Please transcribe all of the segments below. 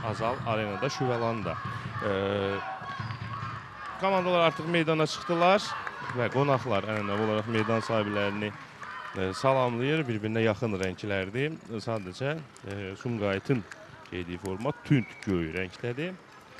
Azal arenada Şüvəlanda. Komandalar artıq meydana çıxdılar və qonaqlar ənənəvi olaraq meydan sahiblərini salamlayır. Bir-birinə yaxın rənglərdir. Sadəcə Sumqayıtın geydiyi forma tünd göy rəngdədir.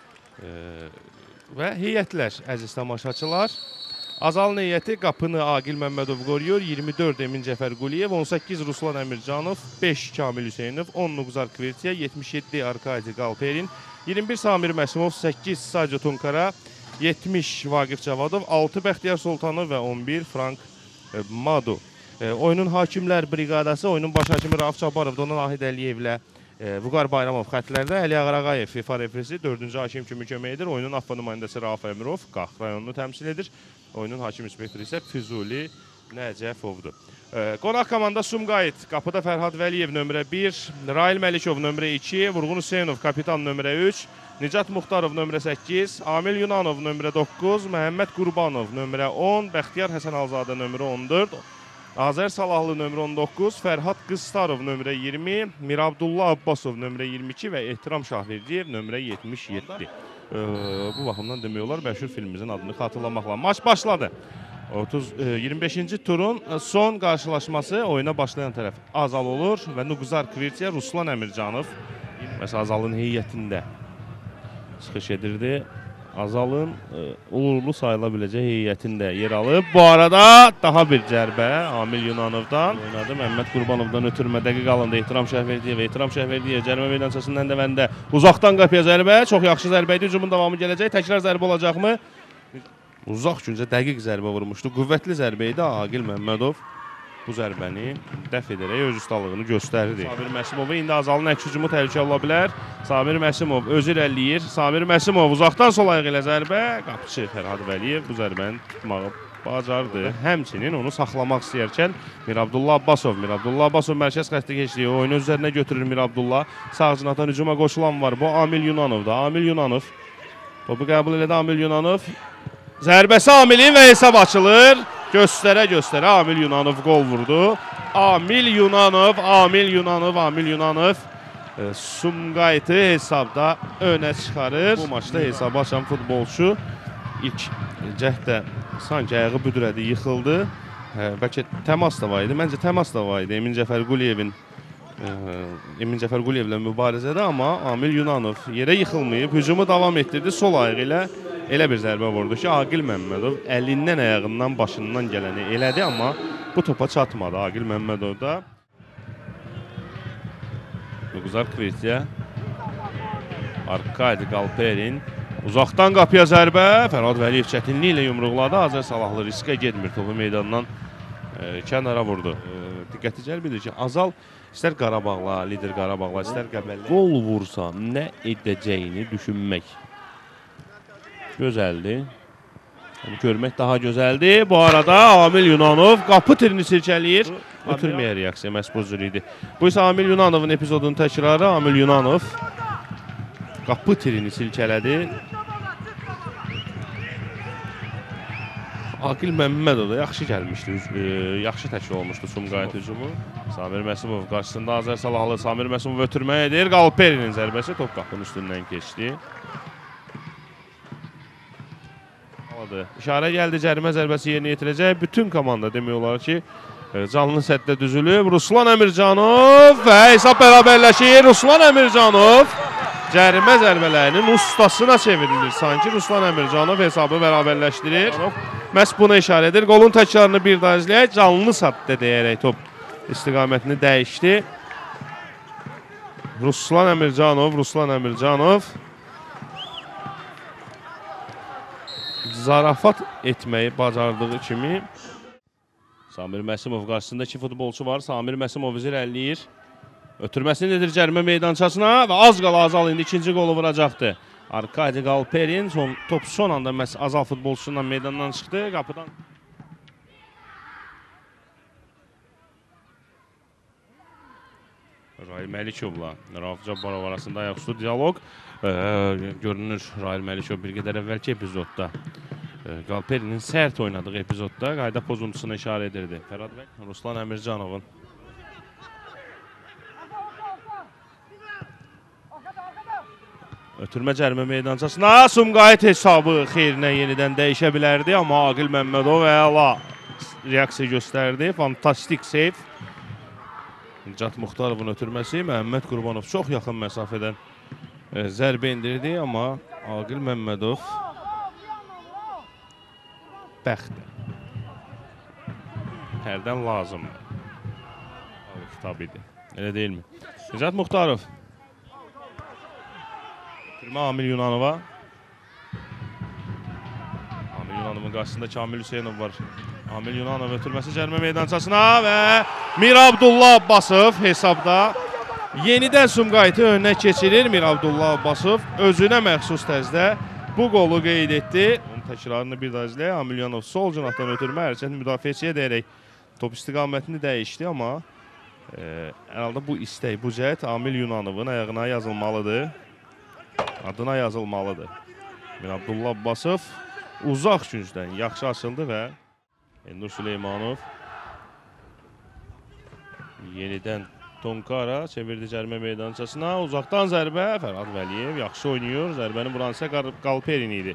Və heyətlər, əziz tamaşaçılar. Azalın heyəti qapını Aqil Məmmədov qoruyur. 24 Emin Cəfər Quliyev, 18 Ruslan Əmircanov, 5 Kamil Hüseynov, 10 Nuqzar Kvirtiya, 77 Arkadi Qalperin, 21 Samir Məsimov, 8 Saco Tunkara, 70 Vaqif Cavadov, 6 Bəxtiyar Sultanov və 11 Frank Madu. Oyunun hakimlər briqadası, oyunun baş hakimi Rauf Cabbarov, Donan Ahid Əliyevlə Vüqar Bayramov xətlərdə, Əli Ağarağayev FIFA refresi 4-cü hakim kimi kömək edir. Oyunun AFFA nümayəndəsi Rauf Əmirov Qax rayonunu təmsil edir. Oyunun hakim inspektoru isə Füzuli Nəcəfovdur. Qonaq komanda Sumqayıt. Qapıda Fərhad Vəliyev nömrə 1, Rail Məlikov nömrə 2, Vurğun Hüseynov kapitan nömrə 3, Nicat Muxtarov nömrə 8, Amil Yunanov nömrə 9, Məhəmməd Qurbanov nömrə 10, Bəxtiyar Həsənalzadə nömrə 14, Azər Salahlı nömrə 19, Fərhad Qıstarov nömrə 20, Mirabdullah Abbasov nömrə 22 və Ehtiram Şahverdiyev nömrə 77. Bu baxımdan demək olar, məşhur filmimizin adını xatırlamaqla. Maç başladı. 25-ci turun son qarşılaşması oyuna başlayan tərəf Azal olur və Nuqzar Kvirtiya Ruslan Əmircanov məsələn Azalın heyətində çıxış edirdi. Azalın uğurlu sayıla biləcək heyətində yer alıb. Bu arada daha bir cərbə Amil Yunanovdan oynadı. Məhəmməd Qurbanovdan ötürmə dəqiq alındı. Ehtiram Şəhverdiyev, Ehtiram Şəhverdiyev cərimə meydançasından dəvəndə uzaqdan qapıya zərbə. Çox yaxşı zərbə idi. Hücumun davamı gələcək. Təkrar zərbə olacaqmı? Uzaq güncə dəqiq zərbə vurmuşdu. Qüvvətli zərbə idi. Aqil Məmmədov bu zərbəni dəf edərək öz ustalığını göstərdi. Samir Məsimov indi Azalın əks hücumu təhlükə ola bilər. Samir Məsimov özü irəliləyir. Samir Məsimov uzaqdan sol ayağı ilə zərbə. Qapıçı Fərhad Vəliyev bu zərbəni tutmağı bacardı. Həmçinin onu saxlamaq istəyərkən Mirabdullah Abbasov. Mirabdullah Abbasov mərkəz xətti keçdiyi oyunu üzərinə götürür Mirabdullah. Sağ cinatan hücuma qoşulan var. Bu Amil Yunanovda. Amil Yunanov. Topu qəbul elədi Amil Yunanov. Zərbəsi Amilin və hesab açılır. Göstərə-göstərə Amil Yunanov qol vurdu. Amil Yunanov Sumqayıtı hesabda önə çıxarır. Bu maçda hesabı açan futbolçu ilk cəhdə sanki ayağı büdrədi, yıxıldı. Bəlkə təmas da var idi. Məncə təmas da var idi. Emin Cəfər Quliyevlə mübarizədə, amma Amil Yunanov yerə yıxılmayıb, hücumu davam etdirdi. Sol ayağı ilə elə bir zərbə vurdu ki, Aqil Məmmədov əlindən, ayağından, başından gələni elədi, amma bu topa çatmadı Aqil Məmmədov da. Nuqzar Kvirtiya, Arkadi Qalperin, uzaqdan qapıya zərbə, Fərhad Vəliyev çətinliklə yumruqladı, Azər Salahlı riskə getmir, topu meydandan kənara vurdu. Diqqəti cəlb edir ki, Azal istər Qarabağla, lider Qarabağla, istər Qəbəllə qol vursa nə edəcəyini düşünmək gözəldir. Görmək daha gözəldir. Bu arada Amil Yunanov qapı tirini silkələyir. Ötürməyə reaksiya məhz bu cür idi. Bu isə Amil Yunanovun epizodunun təkrarı. Amil Yunanov qapı tirini silkələdi. Aqil Məmmədov da yaxşı gəlmişdi. Yaxşı təşkil olmuşdu Sumqayıt hücumu. Samir Məsimov qarşısında Azər Salahlı. Samir Məsimov ötürməyə edir. Qalperinin zərbəsi top qapının üstündən keçdi. İşarə gəldi, cərimə zərbəsi yerinə yetirəcək. Bütün komanda demək olar ki, canlı sətdə düzülüb. Ruslan Əmircanov və hesab bərabərləşir. Ruslan Əmircanov cərimə zərbələrinin ustasına çevrilir. Sanki Ruslan Əmircanov hesabı bərabərləşdirir. Məhz buna işarə edir. Qolun təkrarını bir daha izləyək. Canlı sətdə deyərək top istiqamətini dəyişdi. Ruslan Əmircanov zarafat etməyi bacardığı kimi Samir Məsimov qarşısında iki futbolçu var. Samir Məsimov irəliləyir. Ötürməsini edir cərimə meydançasına və az qala Azal indi ikinci qolu vuracaqdı. Arkadi Qalperin top son anda Azal futbolçusundan meydandan çıxdı. Qapıdan Rail Məlikovla Rauf Cabbarov arasında ayaqüstü dialoq. Görünür Rail Məlikov bir qədər əvvəlki epizodda Qalperinin sərt oynadığı epizodda qayda pozuntusuna işarə edirdi. Fərhad bəy, Ruslan Əmircanovun Ötürmə cərimə meydançasına Sumqayıt hesabı xeyrinə yenidən dəyişə bilərdi, amma Aqil Məmmədov əla reaksiya göstərdi. Fantastik seyf. Nicat Muxtarovun ötürməsi, Məhəmməd Qurbanov çox yaxın məsafədən zərbə indirdi, amma Aqil Məmmədov bəxtə. Hərdən lazımdır. Kitab idi. Elə deyilmi? Nicat Muxtarov. Ötürmə Amil Yunanova. Amil Yunanovun qarşısında Kamil Hüseynov var. Amil Yunanov ötürməsi cərimə meydançasına və Mir Abdullah Abbasov hesabda yenidən Sumqayıtı önünə keçirir. Mir Abdullah Abbasov özünə məxsus tərzdə bu qolu qeyd etdi. Onun təkrarını bir daha izləyək. Amil Yunanov sol cinahdan ötürmə, hərəkət müdafiəçiyə deyərək top istiqamətini dəyişdi, amma herhalde bu istək, bu cəhət Amil Yunanovun ayağına yazılmalıdır. Adına yazılmalıdır. Mir Abdullah Abbasov uzaq küncdən yaxşı açıldı və Elnur Süleymanov yenidən Tonkara çevirdi cərimə meydançasına. Uzaqdan zərbə Fərhad Vəliyev yaxşı oynayır. Zərbəni vuran isə Qalperin idi.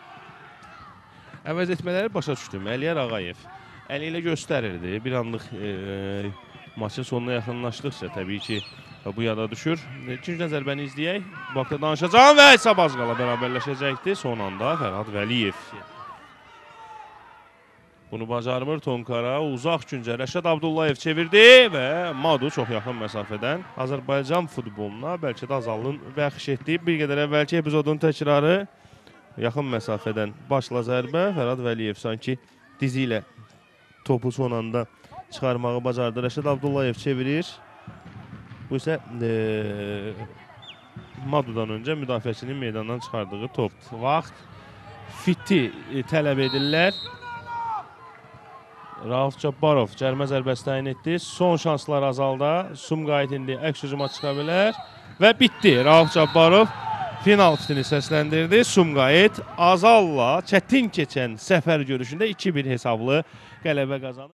Əvəz etmələri başa düşdüm. Əliyar Ağayev əli ilə göstərirdi. Bir anlıq maçın sonuna yaxınlaşdıqca təbii ki bu yada düşür. İkinci zərbəni izləyək. Bu haqda danışacağım və hesab az qala bərabərləşəcəkdi. Son anda Fərhad Vəliyev bunu bacarmır. Tonkara uzaq küncə Rəşad Abdullayev çevirdi və Madu çox yaxın məsafədən Azərbaycan futboluna bəlkə də azalın bəxş etdi. Bir qədər əvvəlki epizodun təkrarı yaxın məsafədən başla zərbə. Fərhad Vəliyev sanki dizi ilə topu son anda çıxarmağı bacardı. Rəşad Abdullayev çevirir. Bu isə Madudan öncə müdafiəçinin meydandan çıxardığı top. Vaxt fiti tələb edirlər. Rauf Cabbarov cərimə zərbəsi təyin etdi. Son şanslar azalda. Sumqayıt indi əks hücuma çıxa bilər. Və bitdi. Rauf Cabbarov final fitini səsləndirdi. Sumqayıt Azalla çətin keçən səfər görüşündə 2-1 hesablı qələbə qazanır.